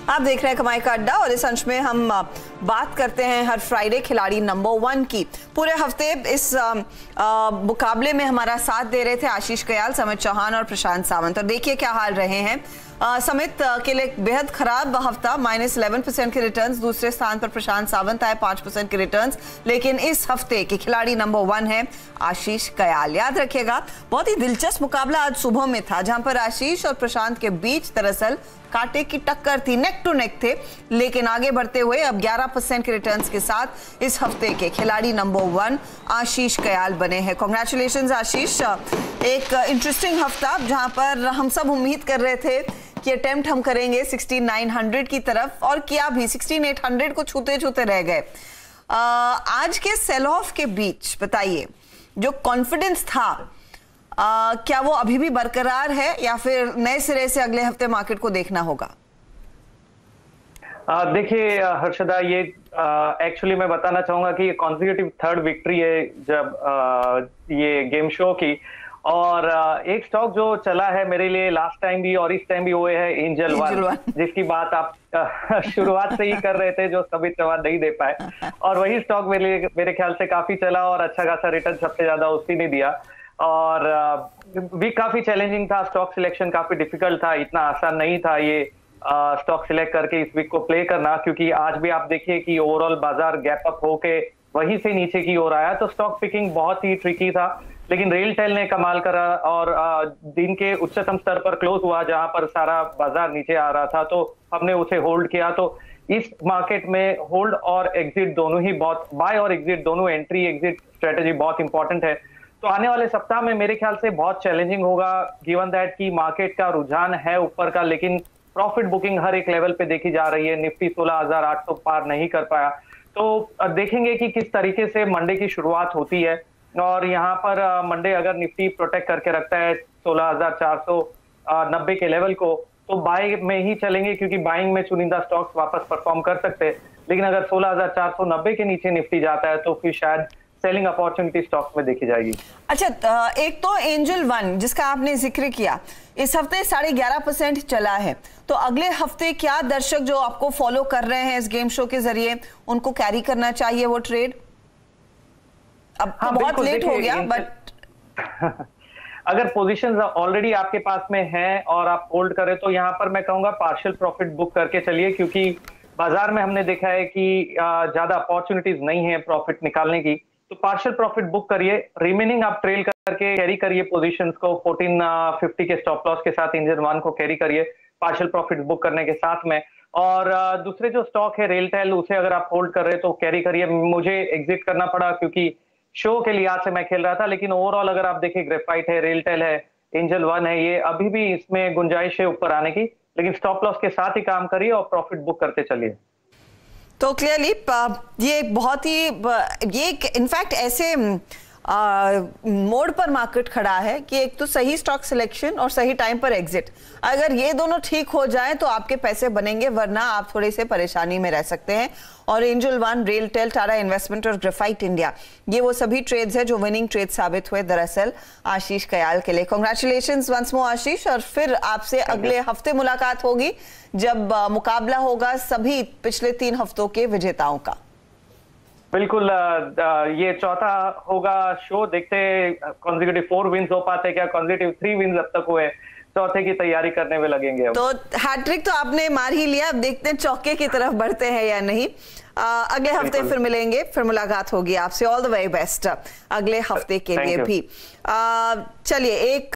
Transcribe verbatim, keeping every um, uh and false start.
आप देख रहे हैं कमाई का अड्डा और इस अंश में हम बात करते हैं हर फ्राइडे खिलाड़ी नंबर वन की। पूरे हफ्ते इस आ, आ, मुकाबले में हमारा साथ दे रहे थे आशीष कयाल, समित चौहान और प्रशांत सावंत। और देखिए क्या हाल रहे हैं। आ, समित के लिए बेहद खराब हफ्ता, माइनस इलेवन परसेंट के रिटर्न्स। दूसरे स्थान पर प्रशांत सावंत आए पांच परसेंट के रिटर्न्स। लेकिन इस हफ्ते के खिलाड़ी नंबर वन है आशीष कयाल। याद रखिएगा बहुत ही दिलचस्प मुकाबला आज सुबह में था, जहां पर आशीष और प्रशांत के बीच दरअसल कांटे की टक्कर थी, नेक टू नेक थे। लेकिन आगे बढ़ते हुए अब ग्यारह परसेंट के रिटर्न्स के साथ इस हफ्ते के खिलाड़ी नंबर वन आशीष कयाल बने हैं। कांग्रेचुलेशंस आशीष। एक इंटरेस्टिंग हफ्ता जहां पर हम सब उम्मीद कर रहे थे कि अटेम्प्ट हम करेंगे सिक्सटीन नाइन हंड्रेड की तरफ, और किया भी, सिक्सटीन एट हंड्रेड को छूते छूते रह गए। आज के सेल ऑफ के बीच बताइए, जो कॉन्फिडेंस था आ, क्या वो अभी भी बरकरार है या फिर नए सिरे से अगले हफ्ते मार्केट को देखना होगा? देखिए हर्षदा, ये एक्चुअली मैं बताना चाहूंगा कि ये कॉन्जिक्यूटिव थर्ड विक्ट्री है जब आ, ये गेम शो की। और आ, एक स्टॉक जो चला है मेरे लिए लास्ट टाइम भी और इस टाइम भी, वो है एंजल वन, जिसकी बात आप शुरुआत से ही कर रहे थे, जो सभी जवाब नहीं दे पाए। और वही स्टॉक मेरे मेरे ख्याल से काफी चला और अच्छा खासा रिटर्न सबसे ज्यादा उसी ने दिया। और वीक काफी चैलेंजिंग था, स्टॉक सिलेक्शन काफी डिफिकल्ट था, इतना आसान नहीं था ये स्टॉक सिलेक्ट करके इस वीक को प्ले करना, क्योंकि आज भी आप देखिए कि ओवरऑल बाजार गैप अप होके वहीं से नीचे की ओर आया। तो स्टॉक पिकिंग बहुत ही ट्रिकी था, लेकिन रेलटेल ने कमाल करा और दिन के उच्चतम स्तर पर क्लोज हुआ, जहां पर सारा बाजार नीचे आ रहा था, तो हमने उसे होल्ड किया। तो इस मार्केट में होल्ड और एग्जिट दोनों ही बहुत, बाय और एग्जिट दोनों, एंट्री एग्जिट स्ट्रेटेजी बहुत इंपॉर्टेंट है। तो आने वाले सप्ताह में मेरे ख्याल से बहुत चैलेंजिंग होगा, गिवन दैट कि मार्केट का रुझान है ऊपर का, लेकिन प्रॉफिट बुकिंग हर एक लेवल पे देखी जा रही है। निफ्टी सोलह हजार आठ सौ पार नहीं कर पाया, तो देखेंगे कि किस तरीके से मंडे की शुरुआत होती है। और यहाँ पर मंडे अगर निफ्टी प्रोटेक्ट करके रखता है सोलह हजार चार सौ नब्बे के लेवल को, तो बाय में ही चलेंगे, क्योंकि बाइंग में चुनिंदा स्टॉक्स वापस परफॉर्म कर सकते हैं। लेकिन अगर सोलह हजार चार सौ नब्बे के नीचे निफ्टी जाता है तो फिर शायद सेलिंग अपॉर्चुनिटी स्टॉक्स में देखी जाएगी। अच्छा, एक तो एंजल वन जिसका आपने जिक्र किया, इस हफ्ते साढ़े ग्यारह परसेंट चला है, तो अगले हफ्ते क्या दर्शक जो आपको फॉलो कर रहे हैं इस गेम शो के जरिए, उनको कैरी करना चाहिए वो ट्रेड? अब हाँ, तो बहुत लेट हो गया, बट अगर पोजीशंस ऑलरेडी आपके पास में हैं और आप होल्ड करें, तो यहाँ पर मैं कहूंगा पार्शियल प्रॉफिट बुक करके चलिए, क्योंकि बाजार में हमने देखा है कि ज्यादा अपॉर्चुनिटीज नहीं है प्रॉफिट निकालने की। तो पार्शियल प्रॉफिट बुक करिए, रिमेनिंग आप ट्रेल करके कैरी करिए पोजीशंस को, फोर्टीन फिफ्टी के स्टॉप लॉस के साथ इंजन वन को कैरी करिए पार्शियल प्रॉफिट बुक करने के साथ में। और दूसरे जो स्टॉक है रेलटेल, उसे अगर आप होल्ड कर रहे हैं तो कैरी करिए। मुझे एग्जिट करना पड़ा क्योंकि शो के लिहाज से मैं खेल रहा था, लेकिन ओवरऑल अगर आप देखिए ग्रेफाइट है, रेलटेल है, एंजल वन है, ये अभी भी इसमें गुंजाइश है ऊपर आने की, लेकिन स्टॉप लॉस के साथ ही काम करिए और प्रॉफिट बुक करते चलिए। तो क्लियरली ये बहुत ही, ये इनफैक्ट ऐसे मोड पर मार्केट खड़ा है कि एक तो सही स्टॉक सिलेक्शन और सही टाइम पर एग्जिट, अगर ये दोनों ठीक हो जाए तो आपके पैसे बनेंगे, वरना आप थोड़े से परेशानी में रह सकते हैं। और Angel One, RailTel, Tata investment और ग्रेफाइट इंडिया, ये वो सभी ट्रेड्स हैं जो विनिंग ट्रेड साबित हुए दरअसल आशीष कयाल के लिए। कांग्रेचुलेशंस वंस मोर आशीष, और फिर आपसे अगले हफ्ते मुलाकात होगी जब मुकाबला होगा सभी पिछले तीन हफ्तों के विजेताओं का। बिल्कुल, ये चौथा होगा शो, देखते कॉन्जिक्यूटिव फोर विंस हो पाते क्या, कॉन्जिक्यूटिव थ्री विंस अब तक हुए, चौथे की तैयारी करने में लगेंगे अब। तो हैट्रिक तो आपने मार ही लिया, अब देखते हैं चौके की तरफ बढ़ते हैं या नहीं। आ, अगले हफ्ते फिर मिलेंगे, फिर मुलाकात होगी आपसे। ऑल द वेरी बेस्ट अगले हफ्ते के लिए भी। चलिए, एक